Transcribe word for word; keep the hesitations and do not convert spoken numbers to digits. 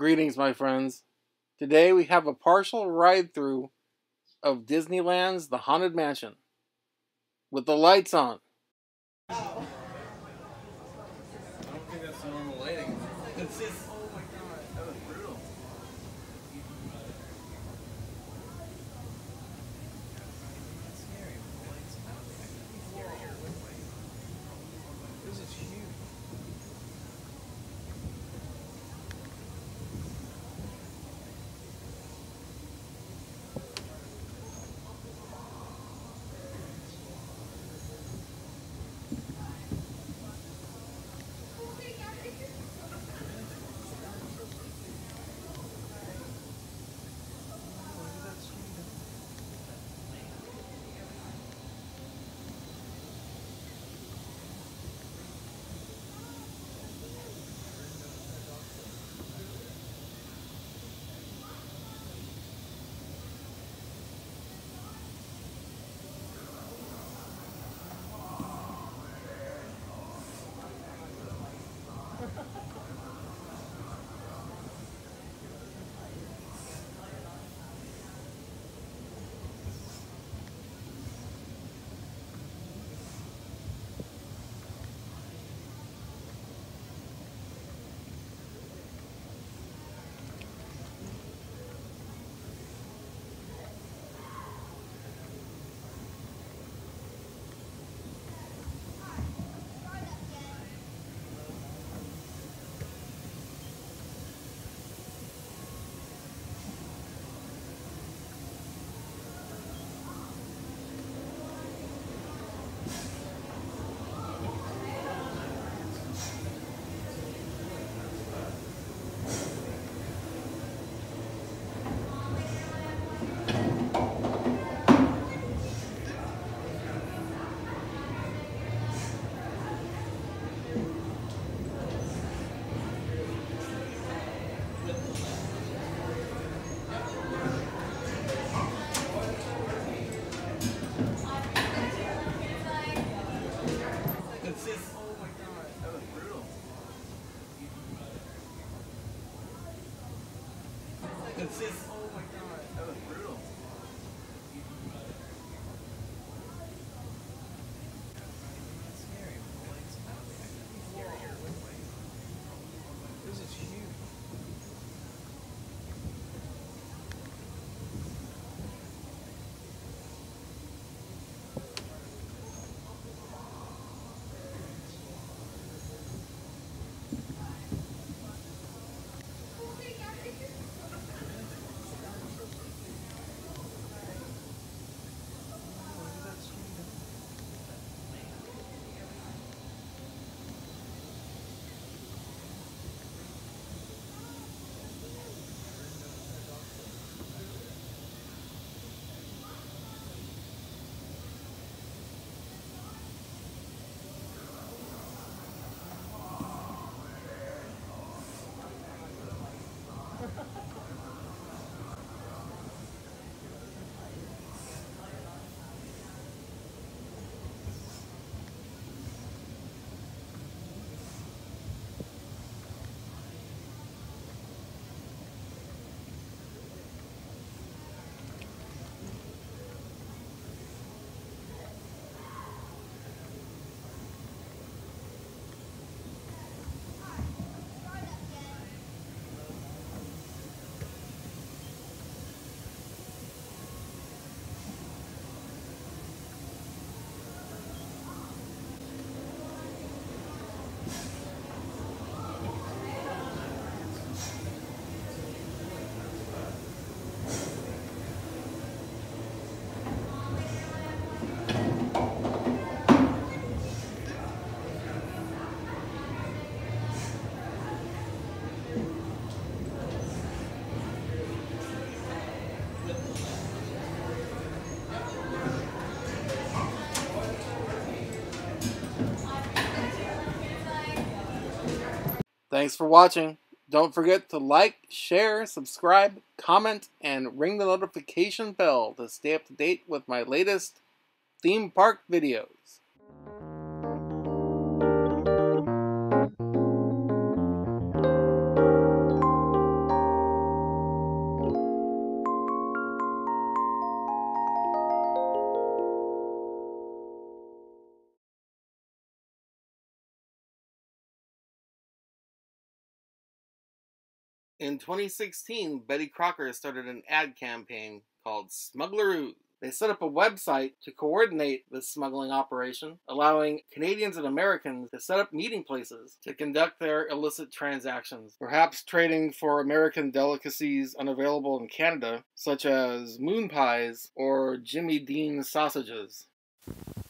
Greetings, my friends. Today we have a partial ride-through of Disneyland's The Haunted Mansion with the lights on. I don't think that's normal lighting. It's just, oh my god, that was brutal. This is huge. It's just, oh my god, that was brutal. It's just, oh my god, that was brutal. This is huge. Thanks for watching. Don't forget to like, share, subscribe, comment, and ring the notification bell to stay up to date with my latest theme park videos. In twenty sixteen, Betty Crocker started an ad campaign called Smuggleroo. They set up a website to coordinate this smuggling operation, allowing Canadians and Americans to set up meeting places to conduct their illicit transactions, perhaps trading for American delicacies unavailable in Canada, such as moon pies or Jimmy Dean sausages.